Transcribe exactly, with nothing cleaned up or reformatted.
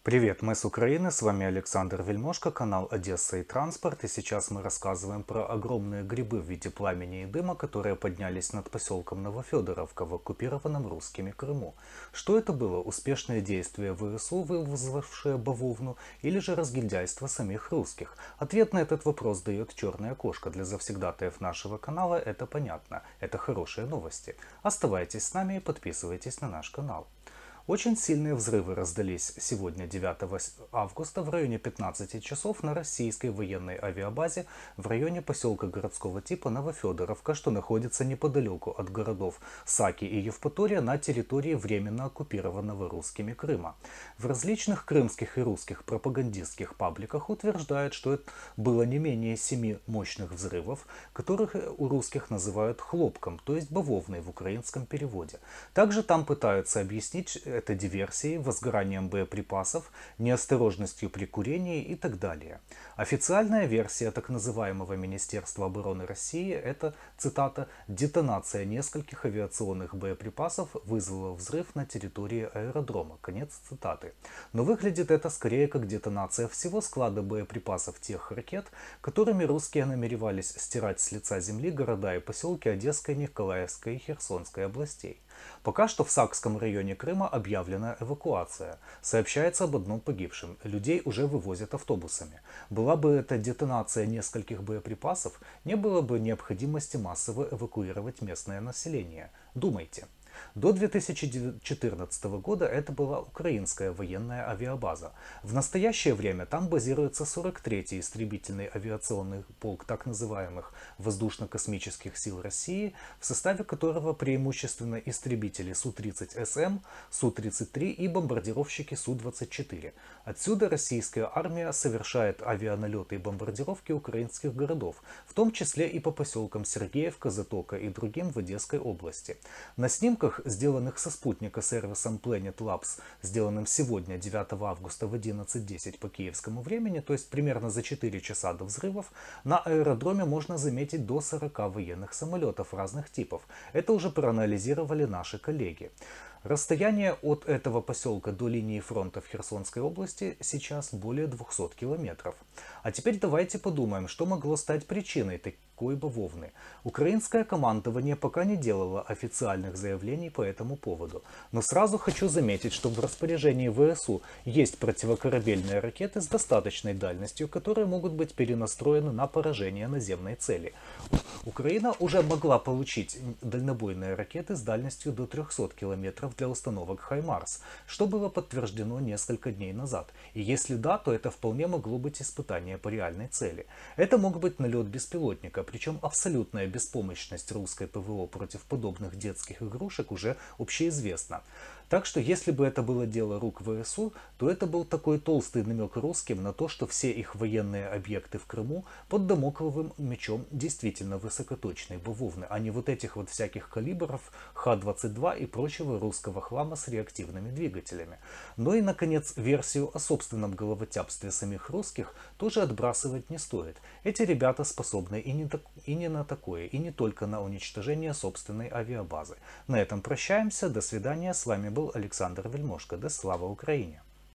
Привет, мы с Украины, с вами Александр Вельмошко, канал Одесса и Транспорт, и сейчас мы рассказываем про огромные грибы в виде пламени и дыма, которые поднялись над поселком Новофедоровка в оккупированном русскими Крыму. Что это было? Успешные действия ВСУ, вызвавшие бавовну, или же разгильдяйство самих русских? Ответ на этот вопрос дает черная кошка. Для завсегдатаев нашего канала это понятно, это хорошие новости. Оставайтесь с нами и подписывайтесь на наш канал. Очень сильные взрывы раздались сегодня, девятого августа, в районе пятнадцати часов на российской военной авиабазе в районе поселка городского типа Новофедоровка, что находится неподалеку от городов Саки и Евпатория на территории временно оккупированного русскими Крыма. В различных крымских и русских пропагандистских пабликах утверждают, что это было не менее семи мощных взрывов, которых у русских называют хлопком, то есть бавовной в украинском переводе. Также там пытаются объяснить это диверсией, возгоранием боеприпасов, неосторожностью при курении и так далее. Официальная версия так называемого Министерства обороны России — это, цитата, «детонация нескольких авиационных боеприпасов вызвала взрыв на территории аэродрома». Конец цитаты. Но выглядит это скорее как детонация всего склада боеприпасов тех ракет, которыми русские намеревались стирать с лица земли города и поселки Одесской, Николаевской и Херсонской областей. Пока что в Сакском районе Крыма объявлена эвакуация. Сообщается об одном погибшем. Людей уже вывозят автобусами. Была бы это детонация нескольких боеприпасов, не было бы необходимости массово эвакуировать местное население. Думайте. До две тысячи четырнадцатого года это была украинская военная авиабаза. В настоящее время там базируется сорок третий истребительный авиационный полк так называемых воздушно-космических сил России, в составе которого преимущественно истребители Су тридцать С М, Су тридцать три и бомбардировщики Су двадцать четыре. Отсюда российская армия совершает авианалеты и бомбардировки украинских городов, в том числе и по поселкам Сергеевка, Затока и другим в Одесской области. На снимках, сделанных со спутника сервисом Planet Labs, сделанным сегодня, девятого августа в одиннадцать десять по киевскому времени, то есть примерно за четыре часа до взрывов, на аэродроме можно заметить до сорока военных самолетов разных типов. Это уже проанализировали наши коллеги. Расстояние от этого поселка до линии фронта в Херсонской области сейчас более двухсот километров. А теперь давайте подумаем, что могло стать причиной такой бавовны. Украинское командование пока не делало официальных заявлений по этому поводу. Но сразу хочу заметить, что в распоряжении ВСУ есть противокорабельные ракеты с достаточной дальностью, которые могут быть перенастроены на поражение наземной цели. Украина уже могла получить дальнобойные ракеты с дальностью до трёхсот километров для установок «Хаймарс», что было подтверждено несколько дней назад. И если да, то это вполне могло быть испытание по реальной цели. Это мог быть налет беспилотника, причем абсолютная беспомощность русской ПВО против подобных детских игрушек уже общеизвестна. Так что если бы это было дело рук ВСУ, то это был такой толстый намек русским на то, что все их военные объекты в Крыму под дамокловым мечом действительно высокоточной бавовны, а не вот этих вот всяких калибров Х двадцать два и прочего русского хлама с реактивными двигателями. Ну и, наконец, версию о собственном головотяпстве самих русских тоже отбрасывать не стоит. Эти ребята способны и не, так, и не на такое, и не только на уничтожение собственной авиабазы. На этом прощаемся, до свидания, с вами был Александр Вельмошко, да слава Украине!